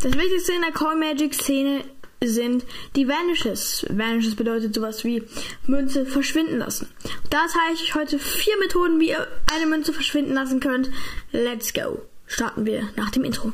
Das Wichtigste in der Coin Magic Szene sind die Vanishes. Vanishes bedeutet sowas wie Münze verschwinden lassen. Da zeige ich euch heute 4 Methoden, wie ihr eine Münze verschwinden lassen könnt. Let's go. Starten wir nach dem Intro.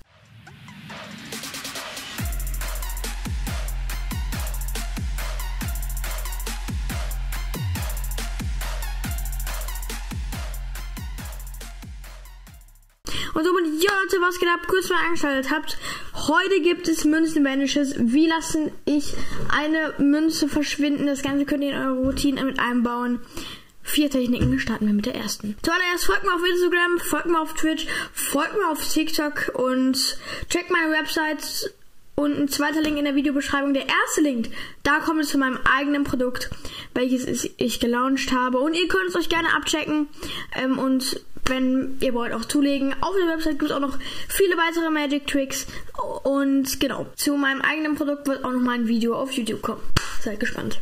Und somit, ja Leute, was geht ab? Kurz mal eingeschaltet habt. Heute gibt es Münzen-Vanishes. Wie lasse ich eine Münze verschwinden? Das Ganze könnt ihr in eure Routine mit einbauen. 4 Techniken, starten wir mit der ersten. Zuallererst folgt mir auf Instagram, folgt mir auf Twitch, folgt mir auf TikTok und checkt meine Website. Und ein zweiter Link in der Videobeschreibung. Der erste Link, da kommt es zu meinem eigenen Produkt, welches ich gelauncht habe. Und ihr könnt es euch gerne abchecken. Und wenn ihr wollt, auch zulegen. Auf der Website gibt es auch noch viele weitere Magic Tricks. Und genau, zu meinem eigenen Produkt wird auch noch mal ein Video auf YouTube kommen. Seid gespannt.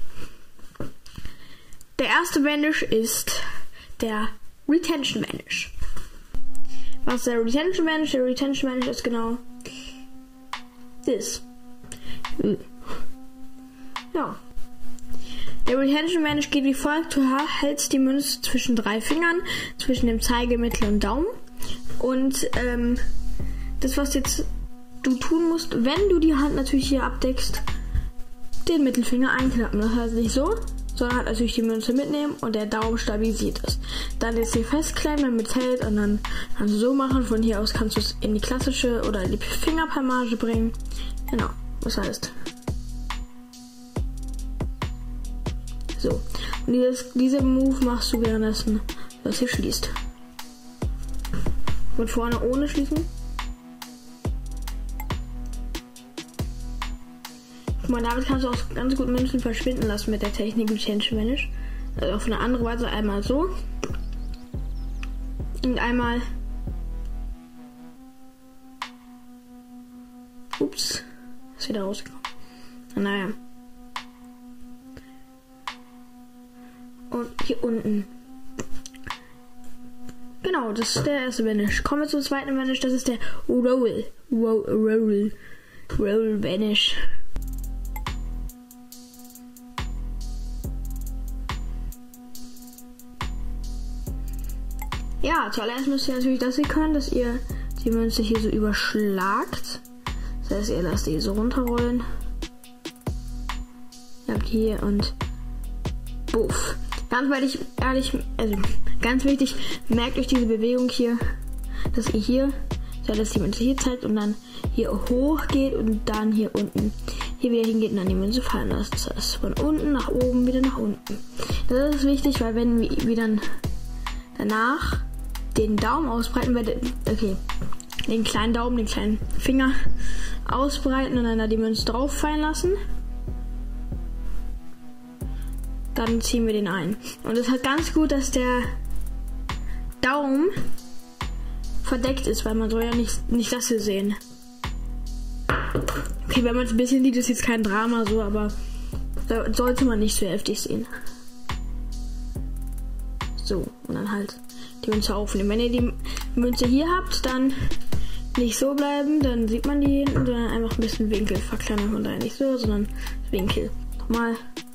Der erste Vanish ist der Retention Vanish. Was ist der Retention Vanish? Der Retention Vanish ist genau das. Ja. Der Retention Vanish geht wie folgt. Du hältst die Münze zwischen 3 Fingern, zwischen dem Zeige, Mittel und Daumen. Und das, was jetzt du tun musst, wenn du die Hand natürlich hier abdeckst, den Mittelfinger einklappen. Das heißt nicht so, sondern halt natürlich die Münze mitnehmen und der Daumen stabilisiert ist. Dann jetzt hier festklemmen, damit hält und dann kannst du so machen. Von hier aus kannst du es in die klassische oder in die Fingerpalmage bringen. Genau, das heißt. So. Und diese Move machst du währenddessen, dass hier schließt. Und vorne ohne schließen. Guck mal, damit kannst du auch ganz gut Münzen verschwinden lassen mit der Technik Retention Vanish. Also auf eine andere Weise, einmal so. Und einmal. Ups. Ist wieder rausgekommen. Naja. Und hier unten. Genau, das ist der erste Vanish. Kommen wir zum zweiten Vanish, das ist der Roll Vanish. Ja, zuallererst müsst ihr natürlich das hier können, dass ihr die Münze hier so überschlagt. Das heißt, ihr lasst die so runterrollen. Ihr habt hier und buff. Ganz wichtig, merkt euch diese Bewegung hier, dass ihr hier, dass die Münze hier zeigt und dann hier hoch geht und dann hier unten hier wieder hingeht und dann die Münze fallen lasst. Das heißt, von unten nach oben, wieder nach unten. Das ist wichtig, weil wenn wir dann danach den Daumen ausbreiten, den kleinen Daumen, den kleinen Finger ausbreiten und dann da die Münze drauf fallen lassen, dann ziehen wir den ein. Und es ist halt ganz gut, dass der Daumen verdeckt ist, weil man soll ja nicht das hier sehen. Okay, wenn man es ein bisschen sieht, ist jetzt kein Drama so, aber da sollte man nicht so heftig sehen. So, und dann halt die Münze aufnehmen. Wenn ihr die Münze hier habt, dann nicht so bleiben, dann sieht man die hinten, sondern einfach ein bisschen Winkel verkleinern und dann nicht so, sondern Winkel. Nochmal.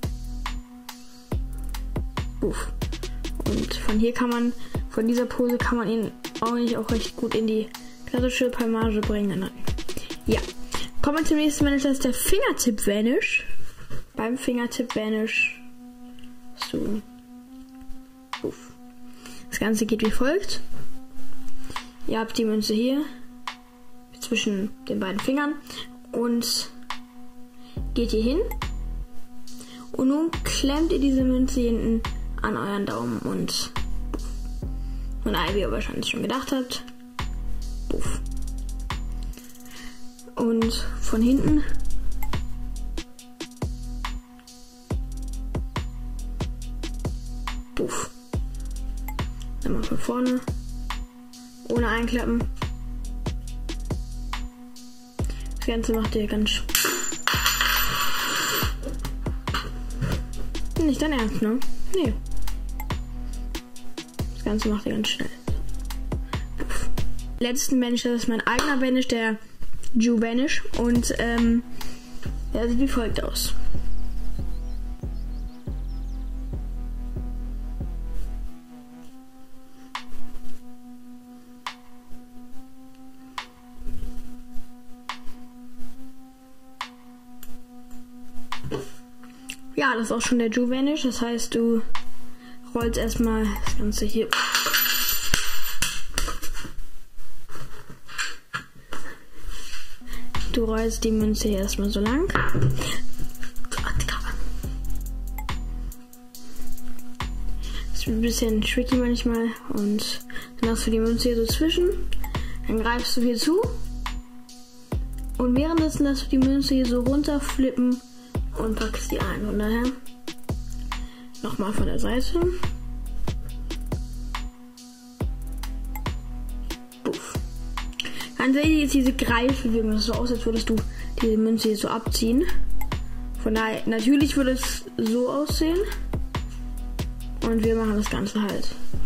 Uff. Und von hier von dieser Pose kann man ihn eigentlich auch recht gut in die klassische Palmage bringen. Ja. Kommen wir zum nächsten Vanish, das ist der Fingertip Vanish. Beim Fingertip Vanish. So. Uff. Das Ganze geht wie folgt. Ihr habt die Münze hier zwischen den beiden Fingern und geht hier hin. Und nun klemmt ihr diese Münze hinten an euren Daumen und wie ihr wahrscheinlich schon gedacht habt. Buff. Und von hinten buff. Dann mal von vorne ohne einklappen. Das Ganze macht ihr ganz nicht dein Ernst, ne? Nee. Das Ganze macht ihr ganz schnell. Letzten Vanish, das ist mein eigener Vanish, der Ju-Vanish. Und ja, sieht wie folgt aus. Ja, das ist auch schon der Ju-Vanish. Das heißt, du rollst erstmal das Ganze hier. Du rollst die Münze hier erstmal so lang. Das ist ein bisschen tricky manchmal. Und dann hast du die Münze hier so zwischen. Dann greifst du hier zu. Und währenddessen lässt du die Münze hier so runterflippen und packst die ein. Von daher nochmal von der Seite. Puff. Dann seht ihr jetzt diese Greife, wie man das so aussieht, als würdest du diese Münze hier so abziehen. Von daher, natürlich würde es so aussehen. Und wir machen das Ganze halt.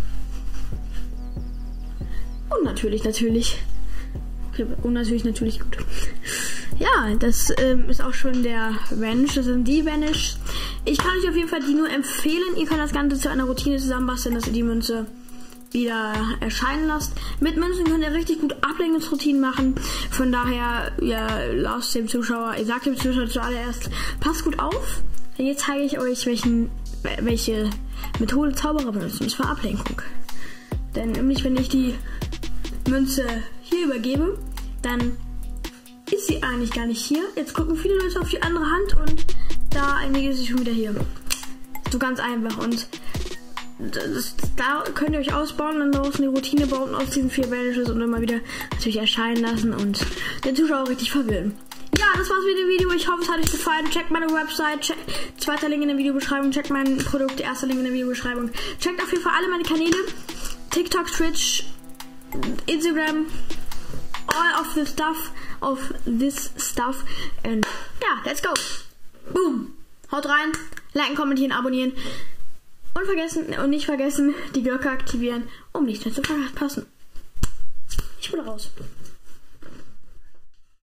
Und natürlich. Okay, und natürlich gut. Ja, das ist auch schon der Vanish. Das sind die Vanish. Ich kann euch auf jeden Fall die nur empfehlen. Ihr könnt das Ganze zu einer Routine zusammenbasteln, dass ihr die Münze wieder erscheinen lasst. Mit Münzen könnt ihr richtig gut Ablenkungsroutinen machen. Von daher, ja, lasst dem Zuschauer, ihr sagt dem Zuschauer zuallererst, passt gut auf. Jetzt zeige ich euch, welche Methode Zauberer benutzen für Ablenkung. Denn nämlich, wenn ich die Münze hier übergebe, dann ist sie eigentlich gar nicht hier. Jetzt gucken viele Leute auf die andere Hand und da einige ist sie schon wieder hier. So ganz einfach. Und da könnt ihr euch ausbauen und daraus eine Routine bauen aus diesen 4 Vanishes und immer wieder natürlich erscheinen lassen und den Zuschauer richtig verwirren. Ja, das war's mit dem Video. Ich hoffe, es hat euch gefallen. Checkt meine Website, zweiter Link in der Videobeschreibung. Checkt mein Produkt, erster Link in der Videobeschreibung. Checkt auf jeden Fall alle meine Kanäle. TikTok, Twitch, Instagram, all of this stuff. And ja, let's go. Boom. Haut rein. Liken, kommentieren, abonnieren. Und nicht vergessen, die Glocke aktivieren, um nichts mehr zu verpassen. Ich bin raus.